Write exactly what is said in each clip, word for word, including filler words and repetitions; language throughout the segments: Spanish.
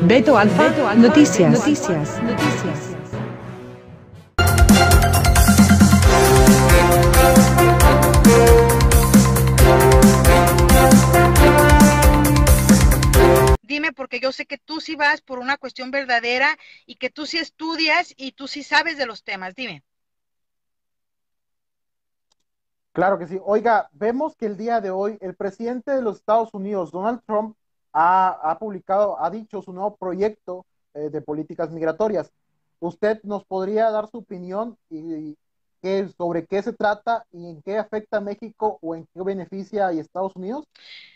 Beto Alfa, Beto Alfa Noticias. Noticias. Noticias. Dime, porque yo sé que tú sí vas por una cuestión verdadera y que tú sí estudias y tú sí sabes de los temas. Dime. Claro que sí. Oiga, vemos que el día de hoy el presidente de los Estados Unidos, Donald Trump, ha, ha publicado, ha dicho su nuevo proyecto eh, de políticas migratorias. ¿Usted nos podría dar su opinión y, y qué- sobre qué se trata y en qué afecta a México o en qué beneficia a Estados Unidos?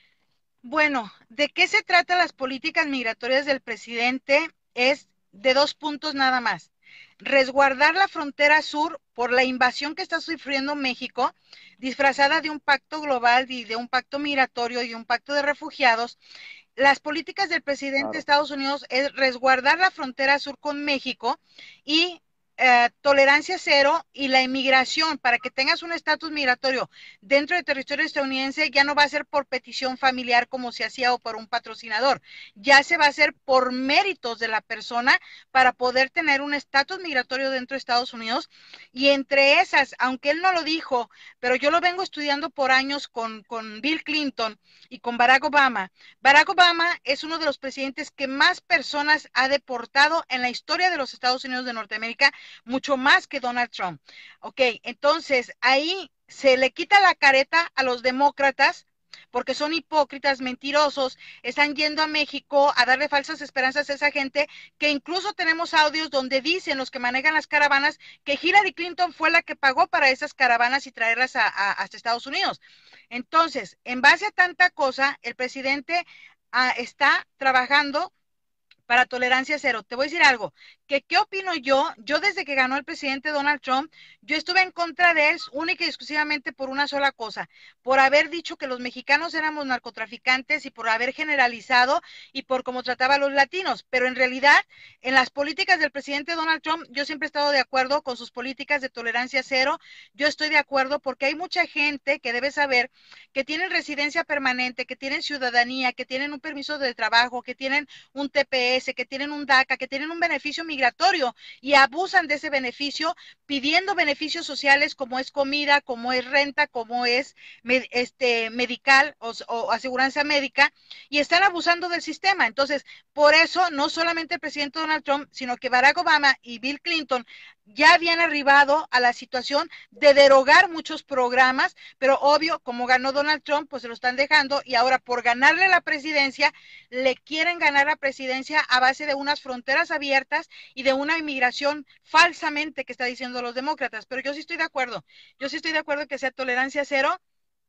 Bueno, ¿de qué se tratan las políticas migratorias del presidente? Es de dos puntos nada más. Resguardar la frontera sur por la invasión que está sufriendo México, disfrazada de un pacto global y de un pacto migratorio y un pacto de refugiados. Las políticas del presidente de Claro. Estados Unidos es resguardar la frontera sur con México y eh, tolerancia cero y la inmigración para que tengas un estatus migratorio dentro del territorio estadounidense ya no va a ser por petición familiar como se hacía o por un patrocinador, ya se va a hacer por méritos de la persona para poder tener un estatus migratorio dentro de Estados Unidos y entre esas, aunque él no lo dijo, pero yo lo vengo estudiando por años con, con Bill Clinton y con Barack Obama. Barack Obama es uno de los presidentes que más personas ha deportado en la historia de los Estados Unidos de Norteamérica, mucho más que Donald Trump. Ok, entonces ahí se le quita la careta a los demócratas porque son hipócritas, mentirosos, están yendo a México a darle falsas esperanzas a esa gente, que incluso tenemos audios donde dicen los que manejan las caravanas que Hillary Clinton fue la que pagó para esas caravanas y traerlas a, a, hasta Estados Unidos. Entonces, en base a tanta cosa, el presidente uh, está trabajando para tolerancia cero. Te voy a decir algo, que qué opino yo, yo desde que ganó el presidente Donald Trump, yo estuve en contra de él única y exclusivamente por una sola cosa, por haber dicho que los mexicanos éramos narcotraficantes y por haber generalizado y por cómo trataba a los latinos, pero en realidad en las políticas del presidente Donald Trump yo siempre he estado de acuerdo con sus políticas de tolerancia cero, yo estoy de acuerdo porque hay mucha gente que debe saber que tienen residencia permanente, que tienen ciudadanía, que tienen un permiso de trabajo, que tienen un T P S, que tienen un DACA, que tienen un beneficio migratorio y abusan de ese beneficio pidiendo beneficios sociales como es comida, como es renta, como es este, medical o, o aseguranza médica y están abusando del sistema. Entonces, por eso no solamente el presidente Donald Trump, sino que Barack Obama y Bill Clinton ya habían arribado a la situación de derogar muchos programas, pero obvio, como ganó Donald Trump, pues se lo están dejando y ahora por ganarle la presidencia, le quieren ganar la presidencia a base de unas fronteras abiertas y de una inmigración falsamente que está diciendo los demócratas. Pero yo sí estoy de acuerdo, yo sí estoy de acuerdo que sea tolerancia cero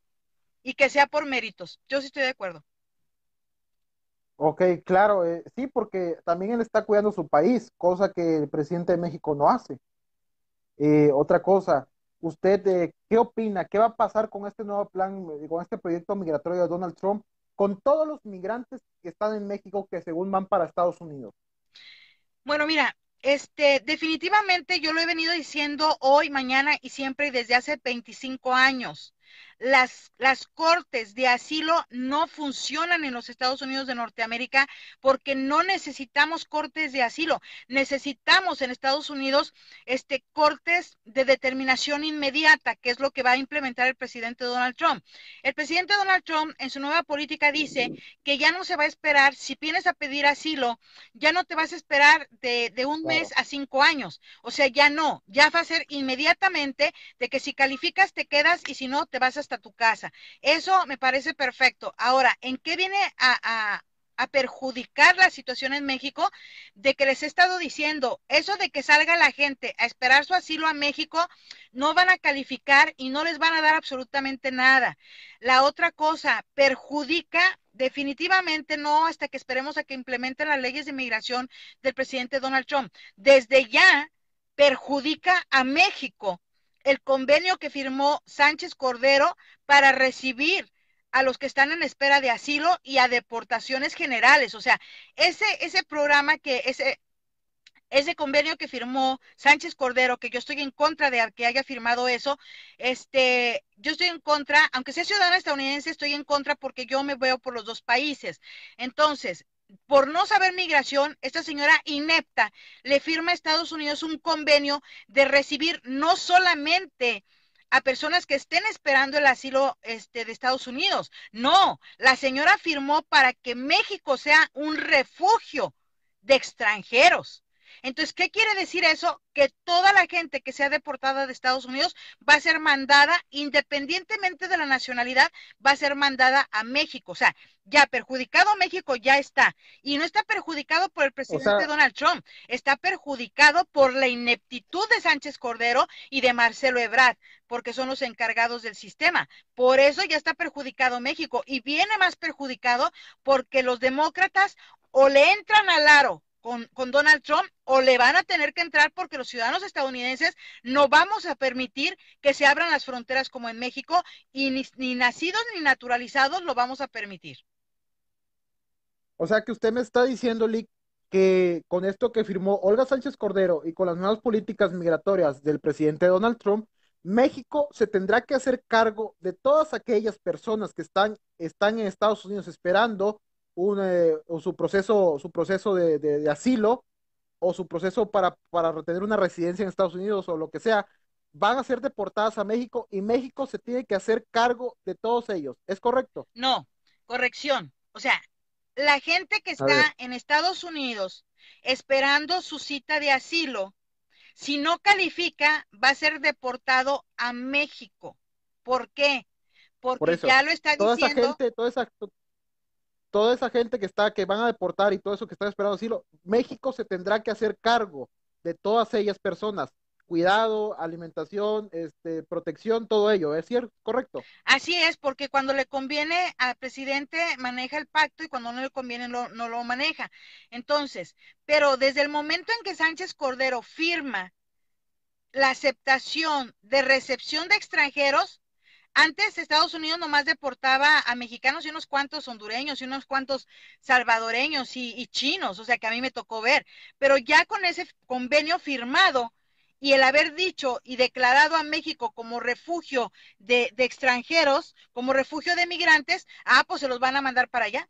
y que sea por méritos. Yo sí estoy de acuerdo. Ok, claro, eh, sí, porque también él está cuidando su país, cosa que el presidente de México no hace. Eh, otra cosa, ¿usted eh, qué opina? ¿Qué va a pasar con este nuevo plan, eh, con este proyecto migratorio de Donald Trump, con todos los migrantes que están en México que según van para Estados Unidos? Bueno, mira, este, definitivamente yo lo he venido diciendo hoy, mañana y siempre y desde hace veinticinco años. Las, las cortes de asilo no funcionan en los Estados Unidos de Norteamérica porque no necesitamos cortes de asilo. Necesitamos en Estados Unidos este, cortes de determinación inmediata, que es lo que va a implementar el presidente Donald Trump. El presidente Donald Trump en su nueva política dice que ya no se va a esperar, si vienes a pedir asilo, ya no te vas a esperar de, de un mes Claro. a cinco años. O sea, ya no, ya va a ser inmediatamente de que si calificas te quedas y si no te vas hasta tu casa. Eso me parece perfecto. Ahora, ¿en qué viene a, a a perjudicar la situación en México? De que les he estado diciendo, eso de que salga la gente a esperar su asilo a México, no van a calificar y no les van a dar absolutamente nada. La otra cosa, perjudica definitivamente no hasta que esperemos a que implementen las leyes de inmigración del presidente Donald Trump. Desde ya perjudica a México el convenio que firmó Sánchez Cordero para recibir a los que están en espera de asilo y a deportaciones generales. O sea, ese, ese programa que, ese, ese convenio que firmó Sánchez Cordero, que yo estoy en contra de que haya firmado eso, este, yo estoy en contra, aunque sea ciudadana estadounidense, estoy en contra porque yo me veo por los dos países. Entonces, por no saber migración, esta señora inepta le firma a Estados Unidos un convenio de recibir no solamente a personas que estén esperando el asilo este, de Estados Unidos. No, la señora firmó para que México sea un refugio de extranjeros. Entonces, ¿qué quiere decir eso? Que toda la gente que sea deportada de Estados Unidos va a ser mandada, independientemente de la nacionalidad, va a ser mandada a México. O sea, ya perjudicado México ya está. Y no está perjudicado por el O presidente sea, Donald Trump, está perjudicado por la ineptitud de Sánchez Cordero y de Marcelo Ebrard, porque son los encargados del sistema. Por eso ya está perjudicado México y viene más perjudicado porque los demócratas o le entran al aro con, con Donald Trump o le van a tener que entrar porque los ciudadanos estadounidenses no vamos a permitir que se abran las fronteras como en México y ni, ni nacidos ni naturalizados lo vamos a permitir. o sea que usted me está diciendo, Lick, que con esto que firmó Olga Sánchez Cordero y con las nuevas políticas migratorias del presidente Donald Trump, México se tendrá que hacer cargo de todas aquellas personas que están, están en Estados Unidos esperando un, eh, o su proceso, su proceso de, de- de asilo o su proceso para, para retener una residencia en Estados Unidos o lo que sea, van a ser deportadas a México y México se tiene que hacer cargo de todos ellos. ¿Es correcto? No, corrección. O sea, la gente que A ver, está en Estados Unidos esperando su cita de asilo, si no califica, va a ser deportado a México. ¿Por qué? por Porque eso, ya lo está toda esa diciendo. gente, toda esa, toda esa gente que está, que van a deportar y todo eso que están esperando asilo, México se tendrá que hacer cargo de todas ellas personas. Cuidado, alimentación, este, protección, todo ello, ¿es cierto? Correcto. Así es, porque cuando le conviene al presidente maneja el pacto y cuando no le conviene lo, no lo maneja. Entonces, pero desde el momento en que Sánchez Cordero firma la aceptación de recepción de extranjeros, antes Estados Unidos nomás deportaba a mexicanos y unos cuantos hondureños y unos cuantos salvadoreños y, y chinos, o sea que a mí me tocó ver, pero ya con ese convenio firmado y el haber dicho y declarado a México como refugio de, de extranjeros, como refugio de migrantes, ah, pues se los van a mandar para allá.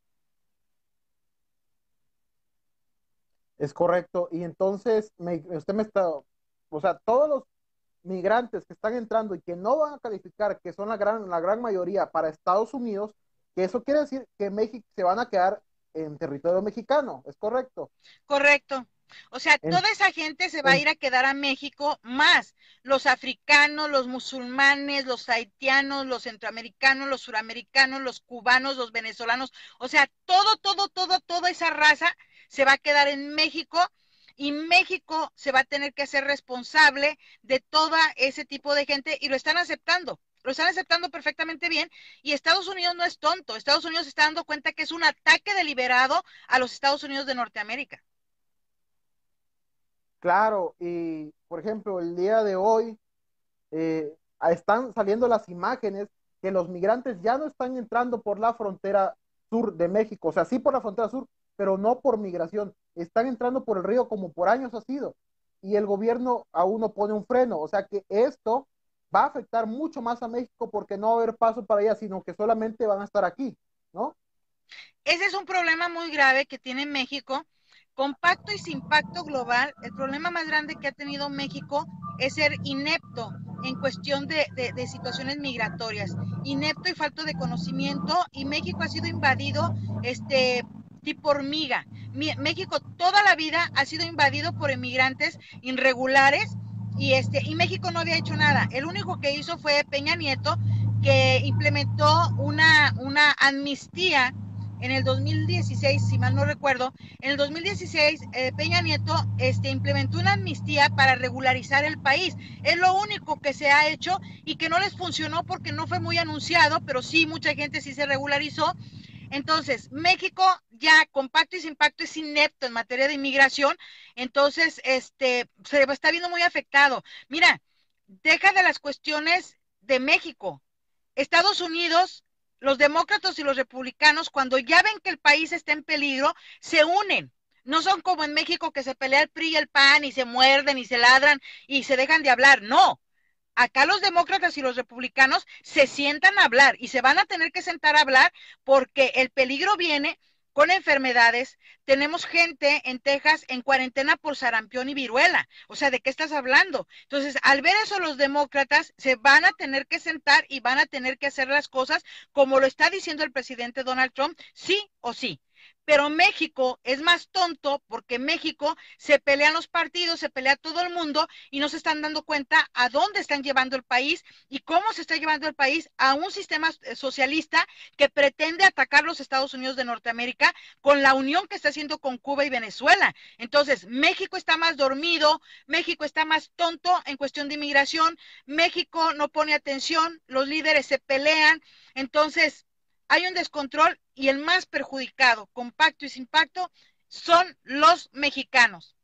Es correcto. Y entonces, me, usted me está, o sea, todos los migrantes que están entrando y que no van a calificar, que son la gran, la gran mayoría para Estados Unidos, que eso quiere decir que México se van a quedar en territorio mexicano, ¿es correcto? Correcto. O sea, En, toda esa gente se va a en, ir a quedar a México, más los africanos, los musulmanes, los haitianos, los centroamericanos, los suramericanos, los cubanos, los venezolanos, o sea, todo, todo, todo, toda esa raza se va a quedar en México y México se va a tener que hacer responsable de todo ese tipo de gente y lo están aceptando. Lo están aceptando perfectamente bien y Estados Unidos no es tonto. Estados Unidos se está dando cuenta que es un ataque deliberado a los Estados Unidos de Norteamérica. claro, y por ejemplo, el día de hoy eh, están saliendo las imágenes que los migrantes ya no están entrando por la frontera sur de México, o sea, sí por la frontera sur, pero no por migración, están entrando por el río como por años ha sido, y el gobierno aún no pone un freno, o sea que esto va a afectar mucho más a México porque no va a haber paso para allá, sino que solamente van a estar aquí, ¿no? Ese es un problema muy grave que tiene México. Con pacto y sin pacto global, el problema más grande que ha tenido México es ser inepto en cuestión de, de, de situaciones migratorias, inepto y falto de conocimiento, y México ha sido invadido este tipo hormiga. Mi, México toda la vida ha sido invadido por inmigrantes irregulares y este y México no había hecho nada. El único que hizo fue Peña Nieto, que implementó una, una amnistía en el dos mil dieciséis, si mal no recuerdo, en el dos mil dieciséis eh, Peña Nieto este, implementó una amnistía para regularizar el país. Es lo único que se ha hecho y que no les funcionó porque no fue muy anunciado, pero sí, mucha gente sí se regularizó. Entonces, México ya con pacto y sin pacto es inepto en materia de inmigración, entonces este, se está viendo muy afectado. Mira, deja de las cuestiones de México. Estados Unidos, los demócratas y los republicanos, cuando ya ven que el país está en peligro, se unen. No son como en México que se pelea el P R I y el P A N y se muerden y se ladran y se dejan de hablar. No. Acá los demócratas y los republicanos se sientan a hablar y se van a tener que sentar a hablar porque el peligro viene con enfermedades, tenemos gente en Texas en cuarentena por sarampión y viruela. O sea, ¿de qué estás hablando? Entonces, al ver eso, los demócratas se van a tener que sentar y van a tener que hacer las cosas como lo está diciendo el presidente Donald Trump, sí o sí. Pero México es más tonto porque México se pelean los partidos, se pelea todo el mundo y no se están dando cuenta a dónde están llevando el país y cómo se está llevando el país a un sistema socialista que pretende atacar los Estados Unidos de Norteamérica con la unión que está haciendo con Cuba y Venezuela. Entonces, México está más dormido, México está más tonto en cuestión de inmigración, México no pone atención, los líderes se pelean, entonces hay un descontrol y el más perjudicado, con pacto y sin pacto, son los mexicanos.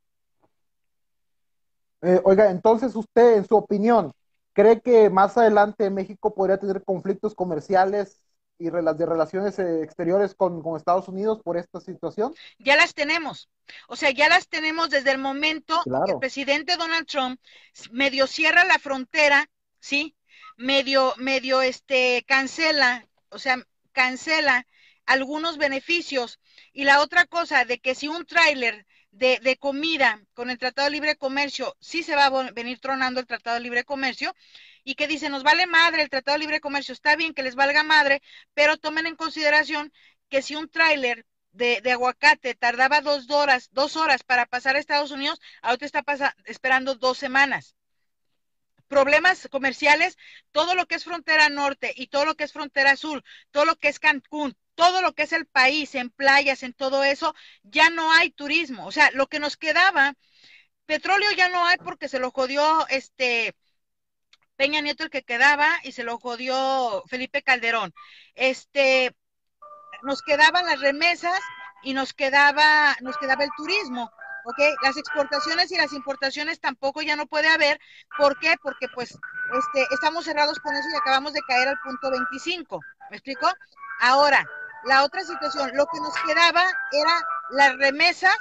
Eh, oiga, entonces usted, en su opinión, ¿cree que más adelante México podría tener conflictos comerciales y rela- de relaciones eh, exteriores con, con Estados Unidos por esta situación? Ya las tenemos. O sea, ya las tenemos desde el momento en que el Claro. presidente Donald Trump medio cierra la frontera, ¿sí? Medio, medio, este, cancela, o sea, cancela algunos beneficios. Y la otra cosa de que si un tráiler de, de comida con el Tratado de Libre Comercio, sí se va a venir tronando el Tratado de Libre Comercio, y que dice, nos vale madre el Tratado de Libre Comercio, está bien que les valga madre, pero tomen en consideración que si un tráiler de, de, aguacate tardaba dos horas, dos horas para pasar a Estados Unidos, ahorita está pasa, esperando dos semanas. Problemas comerciales, todo lo que es frontera norte y todo lo que es frontera sur, todo lo que es Cancún, todo lo que es el país, en playas, en todo eso, ya no hay turismo. O sea, lo que nos quedaba, petróleo ya no hay porque se lo jodió este Peña Nieto el que quedaba y se lo jodió Felipe Calderón. Este, nos quedaban las remesas y nos quedaba, nos quedaba el turismo. ¿Ok? Las exportaciones y las importaciones tampoco ya no puede haber. ¿Por qué? Porque pues este, estamos cerrados con eso y acabamos de caer al punto veinticinco. ¿Me explico? Ahora, la otra situación, lo que nos quedaba era las remesas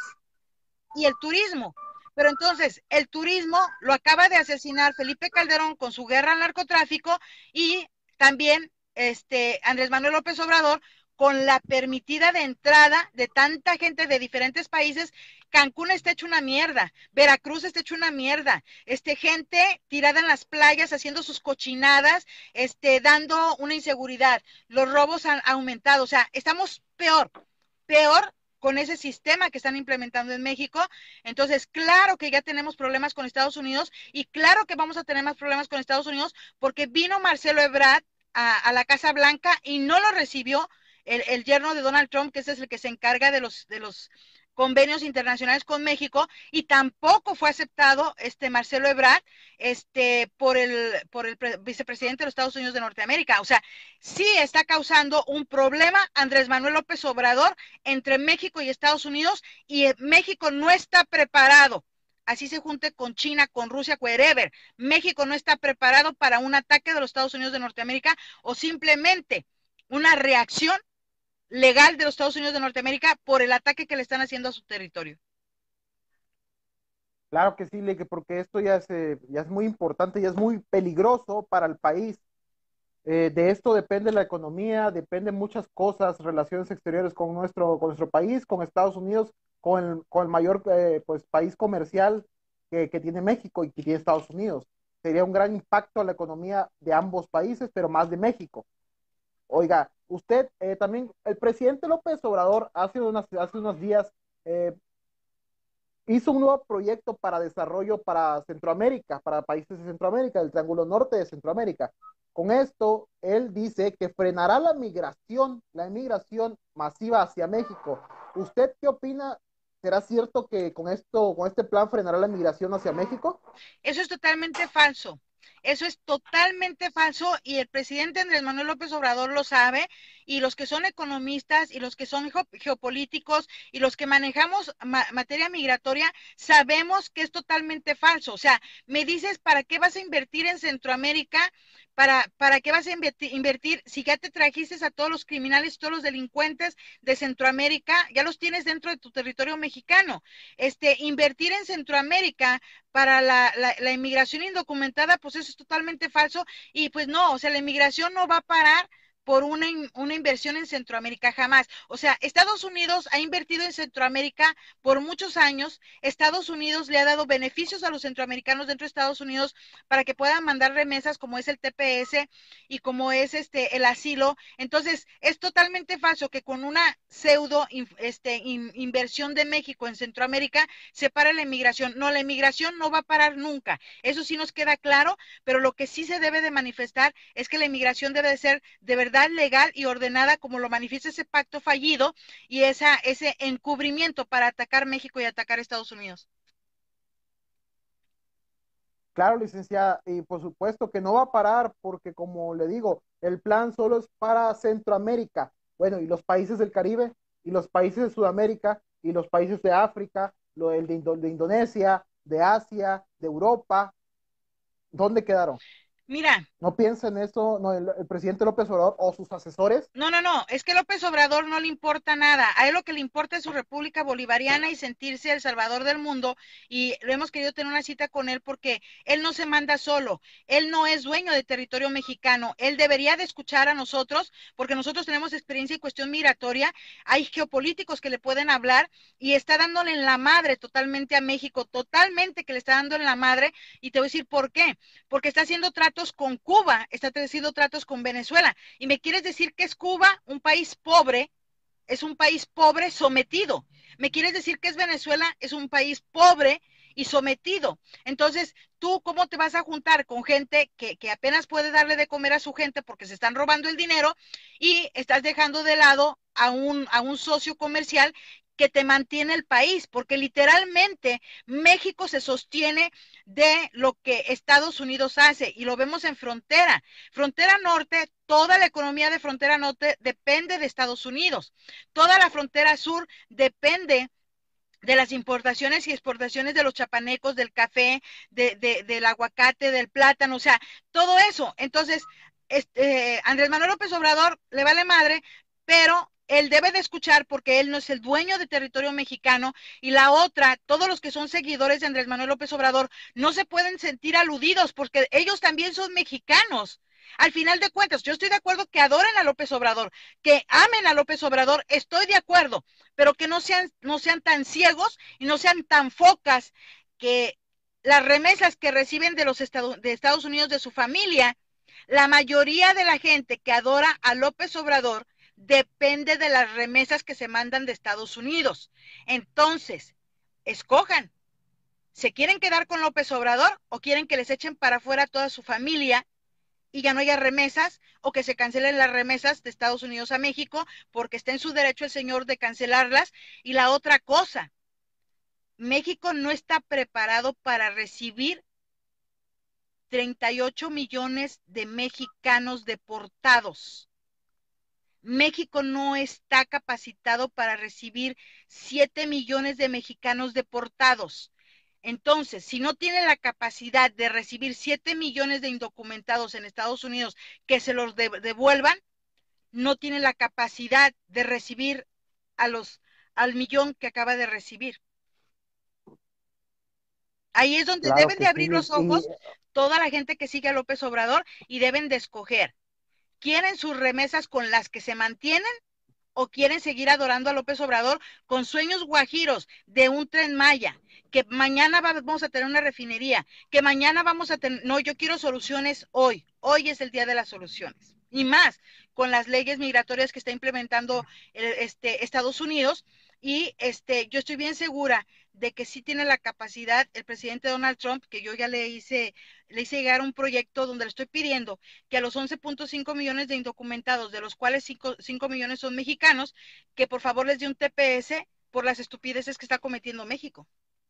y el turismo. Pero entonces, el turismo lo acaba de asesinar Felipe Calderón con su guerra al narcotráfico y también este, Andrés Manuel López Obrador con la permitida de entrada de tanta gente de diferentes países. Cancún está hecho una mierda, Veracruz está hecho una mierda, este, gente tirada en las playas haciendo sus cochinadas, este, dando una inseguridad, los robos han aumentado, o sea, estamos peor, peor con ese sistema que están implementando en México. Entonces, claro que ya tenemos problemas con Estados Unidos y claro que vamos a tener más problemas con Estados Unidos porque vino Marcelo Ebrard a, a la Casa Blanca y no lo recibió el, el yerno de Donald Trump, que ese es el que se encarga de los, de los convenios internacionales con México, y tampoco fue aceptado este Marcelo Ebrard este por el por el vicepresidente de los Estados Unidos de Norteamérica. O sea, sí está causando un problema Andrés Manuel López Obrador entre México y Estados Unidos, y México no está preparado. Así se junte con China, con Rusia, wherever. México no está preparado para un ataque de los Estados Unidos de Norteamérica o simplemente una reacción legal de los Estados Unidos de Norteamérica por el ataque que le están haciendo a su territorio. Claro que sí, Leke, porque esto ya es, eh, ya es muy importante, ya es muy peligroso para el país. Eh, de esto depende la economía, dependen muchas cosas, relaciones exteriores con nuestro, con nuestro país, con Estados Unidos, con el, con el mayor eh, pues, país comercial que, que tiene México y que tiene Estados Unidos. Sería un gran impacto a la economía de ambos países, pero más de México. Oiga, usted eh, también, el presidente López Obrador hace, unas, hace unos días eh, hizo un nuevo proyecto para desarrollo para Centroamérica, para países de Centroamérica, el Triángulo Norte de Centroamérica. Con esto, él dice que frenará la migración, la inmigración masiva hacia México. ¿Usted qué opina? ¿Será cierto que con esto, con este plan frenará la migración hacia México? Eso es totalmente falso. Eso es totalmente falso y el presidente Andrés Manuel López Obrador lo sabe, y los que son economistas y los que son geopolíticos y los que manejamos ma materia migratoria sabemos que es totalmente falso. O sea, me dices, ¿para qué vas a invertir en Centroamérica? ¿Para, para qué vas a invertir, invertir si ya te trajiste a todos los criminales, todos los delincuentes de Centroamérica, ya los tienes dentro de tu territorio mexicano? Este, invertir en Centroamérica para la, la, la inmigración indocumentada, pues eso es totalmente falso, y pues no, o sea, la inmigración no va a parar por una, una inversión en Centroamérica, jamás. O sea, Estados Unidos ha invertido en Centroamérica por muchos años. Estados Unidos le ha dado beneficios a los centroamericanos dentro de Estados Unidos para que puedan mandar remesas, como es el T P S y como es este el asilo. Entonces, es totalmente falso que con una pseudo este, in, inversión de México en Centroamérica se para la inmigración. No, la inmigración no va a parar nunca. Eso sí nos queda claro, pero lo que sí se debe de manifestar es que la inmigración debe de ser de verdad legal y ordenada, como lo manifiesta ese pacto fallido y esa, ese encubrimiento para atacar México y atacar Estados Unidos. Claro, licenciada, y por supuesto que no va a parar porque, como le digo, el plan solo es para Centroamérica. Bueno, y los países del Caribe, y los países de Sudamérica, y los países de África, lo, el de, Indo de Indonesia, de Asia, de Europa, ¿dónde quedaron? Mira, ¿No piensa en eso no, el, el presidente López Obrador o sus asesores? No, no, no, es que López Obrador no le importa nada. A él lo que le importa es su República Bolivariana y sentirse el salvador del mundo. Y lo hemos querido tener una cita con él porque él no se manda solo. Él no es dueño de territorio mexicano. Él debería de escuchar a nosotros porque nosotros tenemos experiencia y cuestión migratoria. Hay geopolíticos que le pueden hablar y está dándole en la madre totalmente a México, totalmente que le está dando en la madre. Y te voy a decir por qué. Porque está haciendo tratos con Cuba, está haciendo tratos con Venezuela. Y me quieres decir que es Cuba, un país pobre, es un país pobre sometido. ¿Me quieres decir que es Venezuela? Es un país pobre y sometido. Entonces, ¿tú cómo te vas a juntar con gente que, que apenas puede darle de comer a su gente porque se están robando el dinero y estás dejando de lado a un, a un socio comercial que te mantiene el país? Porque literalmente México se sostiene de lo que Estados Unidos hace y lo vemos en frontera. Frontera norte, toda la economía de frontera norte depende de Estados Unidos. Toda la frontera sur depende de las importaciones y exportaciones de los chapanecos, del café, de, de, del aguacate, del plátano, o sea, todo eso. Entonces, este, Andrés Manuel López Obrador le vale madre, pero él debe de escuchar porque él no es el dueño de territorio mexicano. Y la otra, todos los que son seguidores de Andrés Manuel López Obrador no se pueden sentir aludidos porque ellos también son mexicanos. Al final de cuentas, yo estoy de acuerdo que adoren a López Obrador, que amen a López Obrador, estoy de acuerdo, pero que no sean, no sean tan ciegos y no sean tan focas que las remesas que reciben de los Estados, de Estados Unidos de su familia, la mayoría de la gente que adora a López Obrador depende de las remesas que se mandan de Estados Unidos. Entonces, escojan, ¿se quieren quedar con López Obrador o quieren que les echen para afuera toda su familia y ya no haya remesas, o que se cancelen las remesas de Estados Unidos a México, porque está en su derecho el señor de cancelarlas? Y la otra cosa, México no está preparado para recibir treinta y ocho millones de mexicanos deportados. México no está capacitado para recibir siete millones de mexicanos deportados. Entonces, si no tiene la capacidad de recibir siete millones de indocumentados en Estados Unidos que se los de devuelvan, no tiene la capacidad de recibir a los, al millón que acaba de recibir. Ahí es donde Claro deben de que abrir sí. los Y ojos toda la gente que sigue a López Obrador y deben de escoger. ¿Quieren sus remesas con las que se mantienen o quieren seguir adorando a López Obrador con sueños guajiros de un Tren Maya, que mañana vamos a tener una refinería, que mañana vamos a tener... No, yo quiero soluciones hoy. Hoy es el día de las soluciones. Y más con las leyes migratorias que está implementando este, Estados Unidos. Y este, yo estoy bien segura de que sí tiene la capacidad el presidente Donald Trump, que yo ya le hice, le hice llegar un proyecto donde le estoy pidiendo que a los once punto cinco millones de indocumentados, de los cuales cinco millones son mexicanos, que por favor les dé un T P S por las estupideces que está cometiendo México.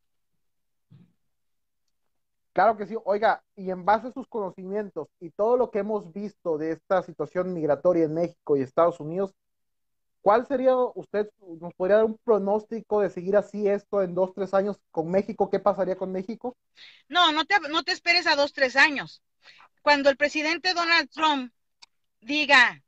claro que sí. Oiga, y en base a sus conocimientos y todo lo que hemos visto de esta situación migratoria en México y Estados Unidos, ¿cuál sería, usted nos podría dar un pronóstico de seguir así esto en dos, tres años con México? ¿Qué pasaría con México? No, no te, no te esperes a dos, tres años. Cuando el presidente Donald Trump diga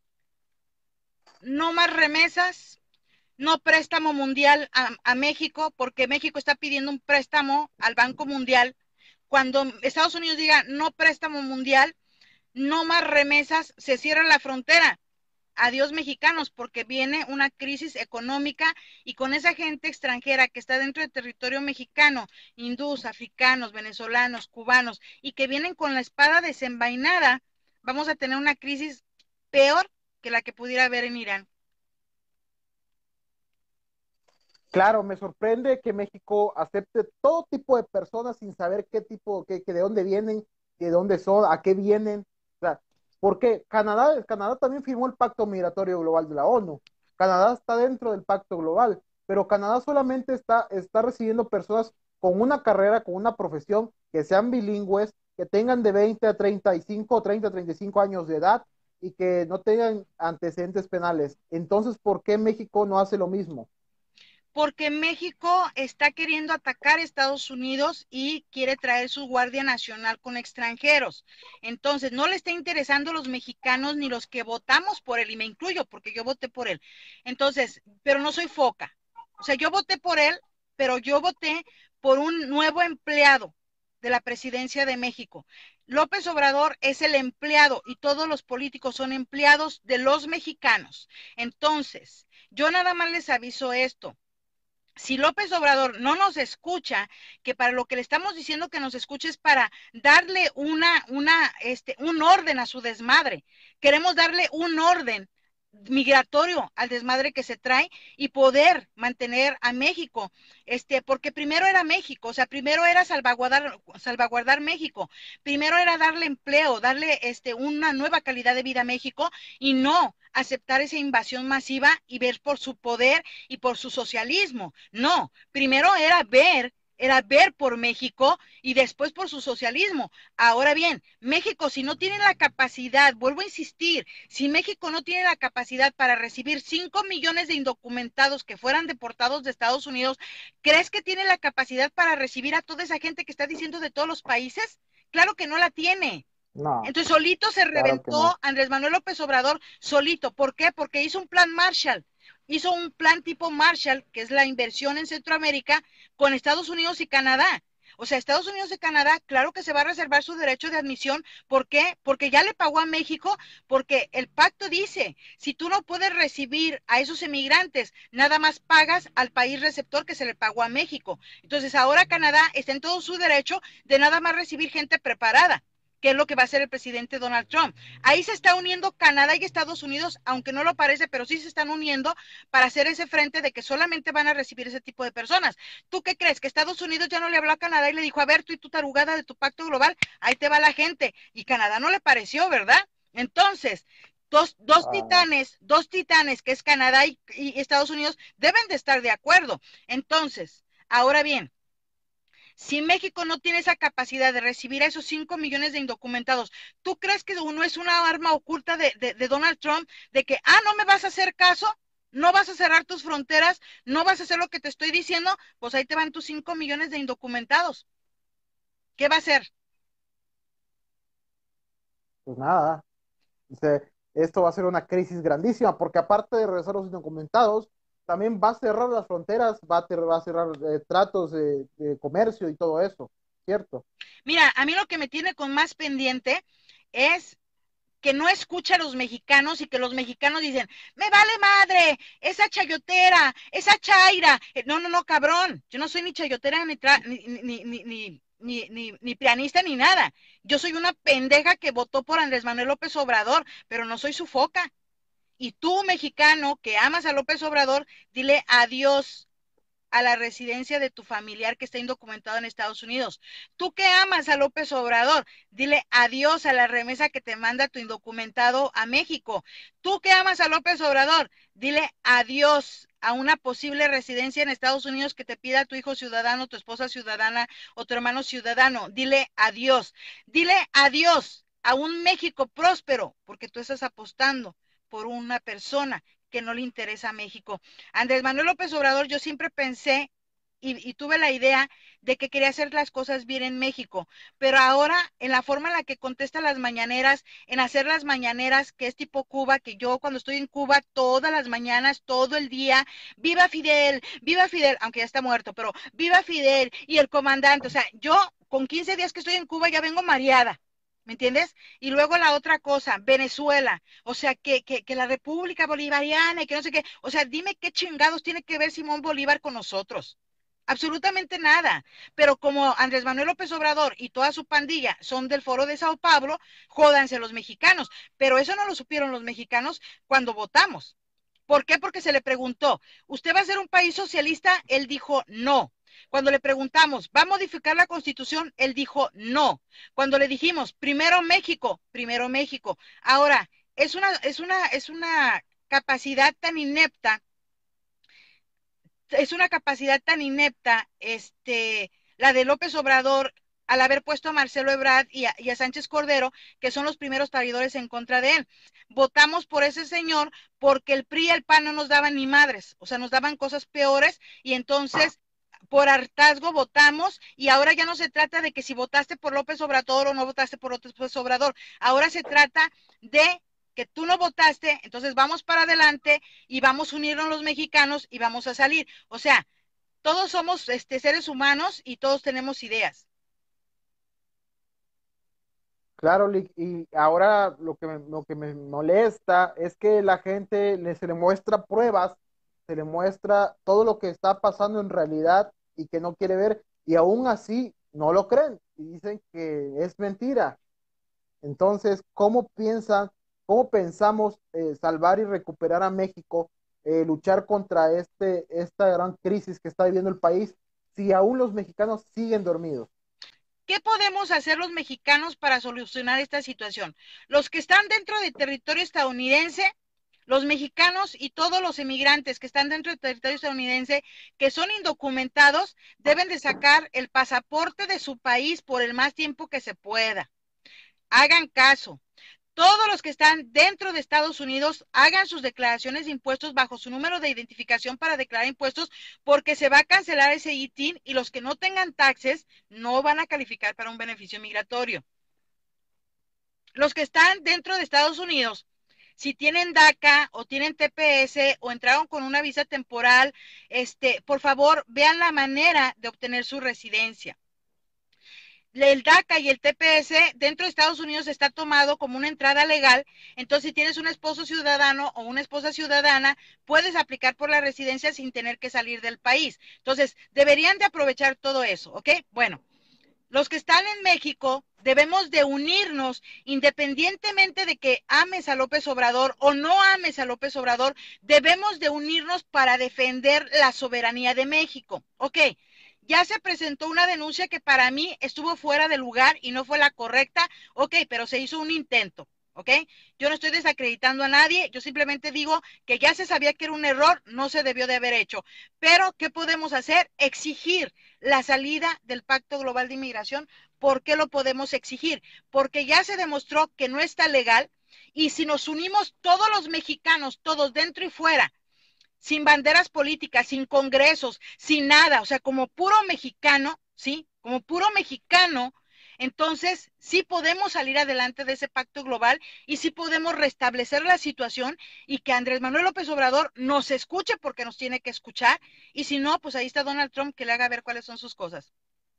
no más remesas, no préstamo mundial a, a México, porque México está pidiendo un préstamo al Banco Mundial. Cuando Estados Unidos diga no préstamo mundial, no más remesas, se cierra la frontera. adiós mexicanos, porque viene una crisis económica y con esa gente extranjera que está dentro del territorio mexicano, hindús, africanos, venezolanos, cubanos, y que vienen con la espada desenvainada, vamos a tener una crisis peor que la que pudiera haber en Irán. Claro, me sorprende que México acepte todo tipo de personas sin saber qué tipo, qué, qué- de dónde vienen, de dónde son, a qué vienen. O sea, porque Canadá, Canadá también firmó el Pacto Migratorio Global de la ONU. Canadá está dentro del Pacto Global, pero Canadá solamente está, está recibiendo personas con una carrera, con una profesión, que sean bilingües, que tengan de veinte a treinta y cinco, treinta a treinta y cinco años de edad y que no tengan antecedentes penales. Entonces, ¿por qué México no hace lo mismo? Porque México está queriendo atacar a Estados Unidos y quiere traer su Guardia Nacional con extranjeros. Entonces, no le está interesando los mexicanos ni los que votamos por él, y me incluyo porque yo voté por él. Entonces, pero no soy foca. O sea, yo voté por él, pero yo voté por un nuevo empleado de la presidencia de México. López Obrador es el empleado y todos los políticos son empleados de los mexicanos. Entonces, yo nada más les aviso esto. Si López Obrador no nos escucha, que para lo que le estamos diciendo que nos escuche es para darle una, una, este, un orden a su desmadre. Queremos darle un orden migratorio al desmadre que se trae y poder mantener a México, este, porque primero era México, o sea, primero era salvaguardar, salvaguardar México, primero era darle empleo, darle este, una nueva calidad de vida a México y no aceptar esa invasión masiva y ver por su poder y por su socialismo. No, primero era ver, era ver por México y después por su socialismo. Ahora bien, México, si no tiene la capacidad, vuelvo a insistir, si México no tiene la capacidad para recibir cinco millones de indocumentados que fueran deportados de Estados Unidos, ¿crees que tiene la capacidad para recibir a toda esa gente que está diciendo de todos los países? Claro que no la tiene. No, Entonces solito se claro que reventó no. Andrés Manuel López Obrador, solito. ¿Por qué? Porque hizo un plan Marshall. Hizo un plan tipo Marshall, que es la inversión en Centroamérica, con Estados Unidos y Canadá. O sea, Estados Unidos y Canadá, claro que se va a reservar su derecho de admisión. ¿Por qué? Porque ya le pagó a México, porque el pacto dice, si tú no puedes recibir a esos emigrantes, nada más pagas al país receptor que se le pagó a México. Entonces ahora Canadá está en todo su derecho de nada más recibir gente preparada, que es lo que va a hacer el presidente Donald Trump. Ahí se está uniendo Canadá y Estados Unidos, aunque no lo parece, pero sí se están uniendo para hacer ese frente de que solamente van a recibir ese tipo de personas. ¿Tú qué crees? Que Estados Unidos ya no le habló a Canadá y le dijo, a ver, tú y tu tarugada de tu pacto global, ahí te va la gente. Y Canadá no le pareció, ¿verdad? Entonces, dos, dos Ah, titanes, dos titanes, que es Canadá y, y Estados Unidos, deben de estar de acuerdo. Entonces, ahora bien, si México no tiene esa capacidad de recibir a esos cinco millones de indocumentados, ¿tú crees que uno es una arma oculta de, de, de Donald Trump de que, ah, no me vas a hacer caso? ¿No vas a cerrar tus fronteras? ¿No vas a hacer lo que te estoy diciendo? Pues ahí te van tus cinco millones de indocumentados. ¿Qué va a hacer? pues nada. Dice, esto va a ser una crisis grandísima porque aparte de regresar los indocumentados, también va a cerrar las fronteras, va a, ter- va a cerrar eh, tratos de, de comercio y todo eso, ¿cierto? Mira, a mí lo que me tiene con más pendiente es que no escucha a los mexicanos y que los mexicanos dicen, me vale madre, esa chayotera, esa chaira. Eh, No, no, no, cabrón, yo no soy ni chayotera ni, tra ni, ni, ni, ni, ni, ni, ni pianista ni nada. Yo soy una pendeja que votó por Andrés Manuel López Obrador, pero no soy su foca. Y tú, mexicano, que amas a López Obrador, dile adiós a la residencia de tu familiar que está indocumentado en Estados Unidos. Tú que amas a López Obrador, dile adiós a la remesa que te manda tu indocumentado a México. Tú que amas a López Obrador, dile adiós a una posible residencia en Estados Unidos que te pida tu hijo ciudadano, tu esposa ciudadana o tu hermano ciudadano. Dile adiós. Dile adiós a un México próspero, porque tú estás apostando por una persona que no le interesa a México. Andrés Manuel López Obrador, yo siempre pensé y, y, tuve la idea de que quería hacer las cosas bien en México, pero ahora en la forma en la que contesta las mañaneras, en hacer las mañaneras, que es tipo Cuba, que yo cuando estoy en Cuba todas las mañanas, todo el día, viva Fidel, viva Fidel, aunque ya está muerto, pero viva Fidel y el comandante, o sea, yo con quince días que estoy en Cuba ya vengo mareada. ¿Me entiendes? Y luego la otra cosa, Venezuela, o sea, que, que, que la República Bolivariana y que no sé qué, o sea, dime qué chingados tiene que ver Simón Bolívar con nosotros. Absolutamente nada. Pero como Andrés Manuel López Obrador y toda su pandilla son del Foro de Sao Paulo, jódanse los mexicanos. Pero eso no lo supieron los mexicanos cuando votamos. ¿Por qué? Porque se le preguntó, ¿usted va a ser un país socialista? Él dijo no. Cuando le preguntamos, ¿va a modificar la constitución? Él dijo no. Cuando le dijimos, primero México, primero México. Ahora, es una, es una, es una capacidad tan inepta, es una capacidad tan inepta, este, la de López Obrador, al haber puesto a Marcelo Ebrard y a, y a Sánchez Cordero, que son los primeros traidores en contra de él. Votamos por ese señor porque el P R I y el P A N no nos daban ni madres, o sea, nos daban cosas peores y entonces por hartazgo votamos y ahora ya no se trata de que si votaste por López Obrador o no votaste por López Obrador, ahora se trata de que tú no votaste, entonces vamos para adelante y vamos a unirnos los mexicanos y vamos a salir. O sea, todos somos este, seres humanos y todos tenemos ideas. Claro, Lick, y ahora lo que me, lo que me molesta es que la gente le, se le muestra pruebas, se le muestra todo lo que está pasando en realidad y que no quiere ver, y aún así no lo creen y dicen que es mentira. Entonces, ¿cómo piensan, cómo pensamos eh, salvar y recuperar a México, eh, luchar contra este, esta gran crisis que está viviendo el país, si aún los mexicanos siguen dormidos? ¿Qué podemos hacer los mexicanos para solucionar esta situación? Los que están dentro del territorio estadounidense, los mexicanos y todos los emigrantes que están dentro del territorio estadounidense, que son indocumentados, deben de sacar el pasaporte de su país por el más tiempo que se pueda. Hagan caso. Todos los que están dentro de Estados Unidos hagan sus declaraciones de impuestos bajo su número de identificación para declarar impuestos, porque se va a cancelar ese I T I N y los que no tengan taxes no van a calificar para un beneficio migratorio. Los que están dentro de Estados Unidos, si tienen DACA o tienen T P S o entraron con una visa temporal, este, por favor, vean la manera de obtener su residencia. El DACA y el T P S dentro de Estados Unidos está tomado como una entrada legal, entonces si tienes un esposo ciudadano o una esposa ciudadana, puedes aplicar por la residencia sin tener que salir del país. Entonces, deberían de aprovechar todo eso, ¿ok? Bueno, los que están en México debemos de unirnos independientemente de que ames a López Obrador o no ames a López Obrador, debemos de unirnos para defender la soberanía de México, ¿ok? Ya se presentó una denuncia que para mí estuvo fuera de lugar y no fue la correcta, ok, pero se hizo un intento, ¿ok? Yo no estoy desacreditando a nadie, yo simplemente digo que ya se sabía que era un error, no se debió de haber hecho. Pero, ¿qué podemos hacer? Exigir la salida del Pacto Global de Inmigración. ¿Por qué lo podemos exigir? Porque ya se demostró que no está legal y si nos unimos todos los mexicanos, todos dentro y fuera, sin banderas políticas, sin congresos, sin nada, o sea, como puro mexicano, ¿sí? Como puro mexicano, entonces sí podemos salir adelante de ese pacto global y sí podemos restablecer la situación y que Andrés Manuel López Obrador nos escuche porque nos tiene que escuchar y si no, pues ahí está Donald Trump que le haga ver cuáles son sus cosas.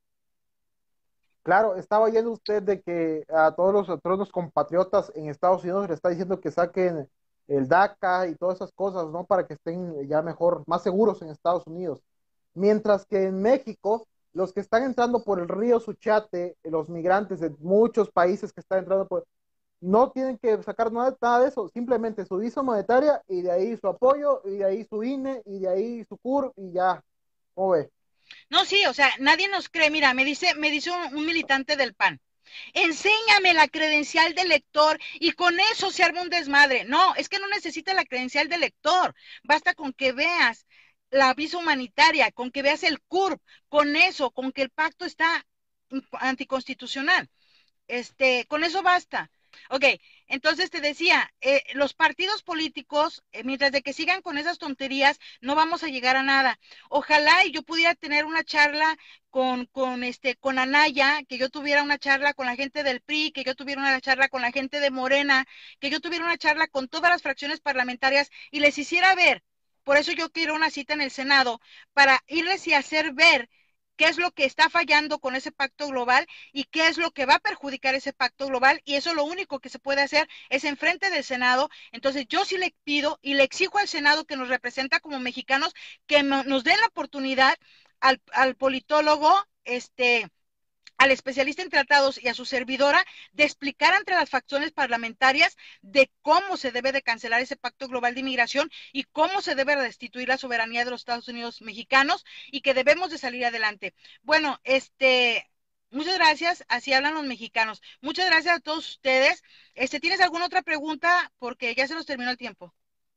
Claro, estaba oyendo usted de que a todos los, a todos los compatriotas en Estados Unidos le está diciendo que saquen el DACA y todas esas cosas, ¿no? Para que estén ya mejor, más seguros en Estados Unidos. Mientras que en México, los que están entrando por el río Suchiate, los migrantes de muchos países que están entrando por, no tienen que sacar nada, nada de eso, simplemente su visa monetaria y de ahí su apoyo y de ahí su I N E y de ahí su C U R y ya, ¿cómo ve? No, sí, o sea, nadie nos cree. Mira, me dice, me dice un, un militante del P A N, enséñame la credencial del lector y con eso se arma un desmadre. No, es que no necesita la credencial del lector, basta con que veas la visa humanitaria, con que veas el C U R P, con eso, con que el pacto está anticonstitucional. Este, con eso basta. Ok, entonces te decía, eh, los partidos políticos, eh, mientras de que sigan con esas tonterías, no vamos a llegar a nada. Ojalá y yo pudiera tener una charla con, con, este, con Anaya, que yo tuviera una charla con la gente del P R I, que yo tuviera una charla con la gente de Morena, que yo tuviera una charla con todas las fracciones parlamentarias y les hiciera ver. Por eso yo quiero una cita en el Senado, para irles y hacer ver qué es lo que está fallando con ese pacto global y qué es lo que va a perjudicar ese pacto global, y eso lo único que se puede hacer es enfrente del Senado. Entonces yo sí le pido y le exijo al Senado, que nos representa como mexicanos, que nos den la oportunidad al, al politólogo, este, al especialista en tratados y a su servidora, de explicar entre las facciones parlamentarias de cómo se debe de cancelar ese pacto global de inmigración y cómo se debe restituir la soberanía de los Estados Unidos mexicanos, y que debemos de salir adelante. Bueno, este, muchas gracias, así hablan los mexicanos. Muchas gracias a todos ustedes. Este, ¿tienes alguna otra pregunta? Porque ya se nos terminó el tiempo.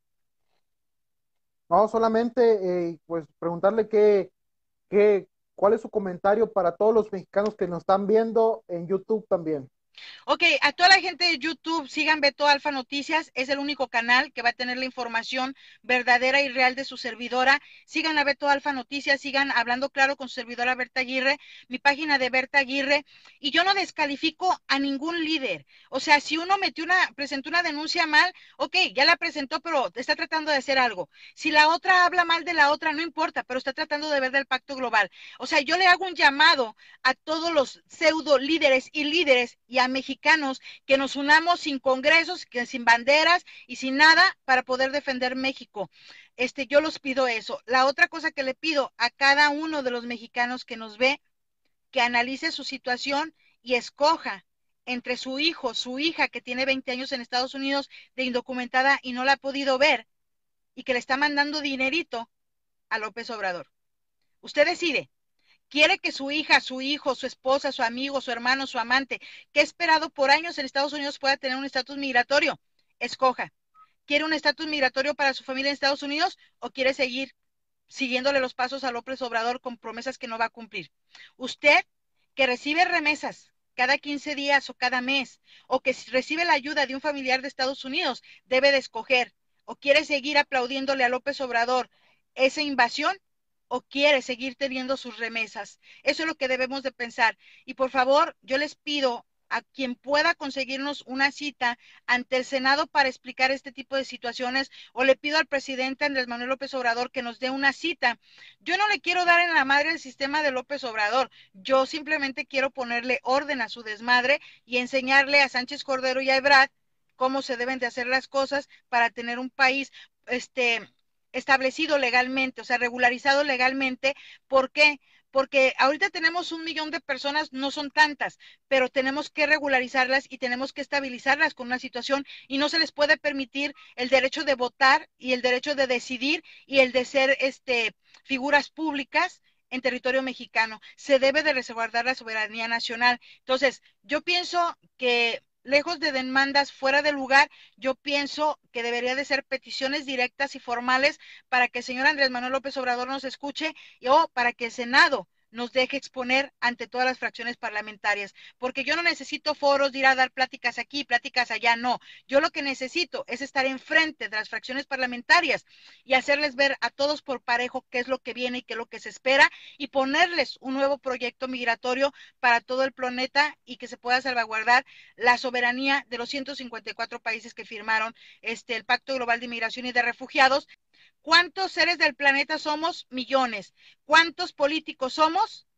No, solamente eh, pues preguntarle qué, qué, cuál es su comentario para todos los mexicanos que nos están viendo en YouTube también. Ok, a toda la gente de YouTube, sigan Beto Alfa Noticias, es el único canal que va a tener la información verdadera y real de su servidora. Sigan a Beto Alfa Noticias, sigan hablando claro con su servidora Berta Aguirre, mi página de Berta Aguirre, y yo no descalifico a ningún líder. O sea, si uno metió una, presentó una denuncia mal, ok, ya la presentó, pero está tratando de hacer algo. Si la otra habla mal de la otra, no importa, pero está tratando de ver del pacto global. O sea, yo le hago un llamado a todos los pseudo líderes y líderes y a mexicanos que nos unamos sin congresos, que sin banderas y sin nada, para poder defender México. Este, yo los pido eso. La otra cosa que le pido a cada uno de los mexicanos que nos ve, que analice su situación y escoja entre su hijo, su hija, que tiene veinte años en Estados Unidos de indocumentada y no la ha podido ver, y que le está mandando dinerito a López Obrador. Usted decide. Quiere que su hija, su hijo, su esposa, su amigo, su hermano, su amante, que ha esperado por años en Estados Unidos, pueda tener un estatus migratorio. Escoja. ¿Quiere un estatus migratorio para su familia en Estados Unidos o quiere seguir siguiéndole los pasos a López Obrador con promesas que no va a cumplir? Usted, que recibe remesas cada quince días o cada mes, o que recibe la ayuda de un familiar de Estados Unidos, debe de escoger. ¿O quiere seguir aplaudiéndole a López Obrador esa invasión, o quiere seguir teniendo sus remesas? Eso es lo que debemos de pensar. Y por favor, yo les pido a quien pueda conseguirnos una cita ante el Senado para explicar este tipo de situaciones, o le pido al presidente Andrés Manuel López Obrador que nos dé una cita. Yo no le quiero dar en la madre el sistema de López Obrador, yo simplemente quiero ponerle orden a su desmadre y enseñarle a Sánchez Cordero y a Ebrard cómo se deben de hacer las cosas para tener un país, este, establecido legalmente, o sea, regularizado legalmente. ¿Por qué? Porque ahorita tenemos un millón de personas, no son tantas, pero tenemos que regularizarlas y tenemos que estabilizarlas con una situación, y no se les puede permitir el derecho de votar y el derecho de decidir y el de ser este, figuras públicas en territorio mexicano. Se debe de resguardar la soberanía nacional. Entonces, yo pienso que lejos de demandas fuera de lugar, yo pienso que debería de ser peticiones directas y formales para que el señor Andrés Manuel López Obrador nos escuche, y, o para que el Senado nos deje exponer ante todas las fracciones parlamentarias, porque yo no necesito foros de ir a dar pláticas aquí, pláticas allá, no. Yo lo que necesito es estar enfrente de las fracciones parlamentarias y hacerles ver a todos por parejo qué es lo que viene y qué es lo que se espera, y ponerles un nuevo proyecto migratorio para todo el planeta, y que se pueda salvaguardar la soberanía de los ciento cincuenta y cuatro países que firmaron este, el Pacto Global de Inmigración y de Refugiados. ¿Cuántos seres del planeta somos? Millones. ¿Cuántos políticos somos?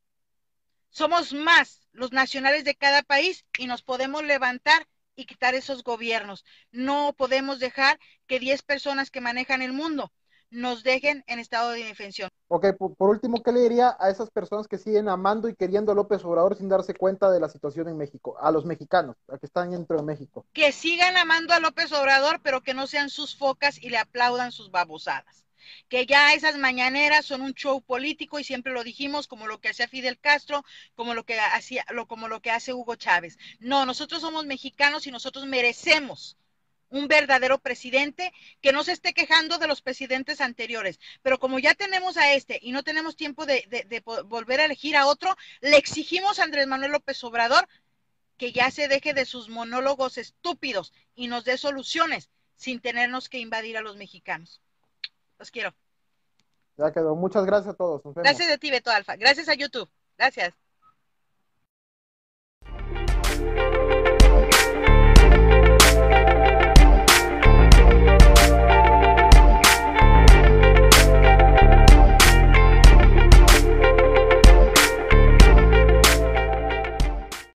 Somos más los nacionales de cada país, y nos podemos levantar y quitar esos gobiernos. No podemos dejar que diez personas que manejan el mundo nos dejen en estado de indefensión. Ok, por, por último, ¿qué le diría a esas personas que siguen amando y queriendo a López Obrador sin darse cuenta de la situación en México? A los mexicanos, a que están dentro de México. Que sigan amando a López Obrador, pero que no sean sus focas y le aplaudan sus babosadas. Que ya esas mañaneras son un show político, y siempre lo dijimos, como lo que hacía Fidel Castro, como lo que hacía, lo, como lo que hace Hugo Chávez. No, nosotros somos mexicanos y nosotros merecemos un verdadero presidente que no se esté quejando de los presidentes anteriores. Pero como ya tenemos a este y no tenemos tiempo de, de, de volver a elegir a otro, le exigimos a Andrés Manuel López Obrador que ya se deje de sus monólogos estúpidos y nos dé soluciones sin tenernos que invadir a los mexicanos. Los quiero. Ya quedó. Muchas gracias a todos. Nos vemos. Gracias a ti, Beto Alfa. Gracias a YouTube. Gracias.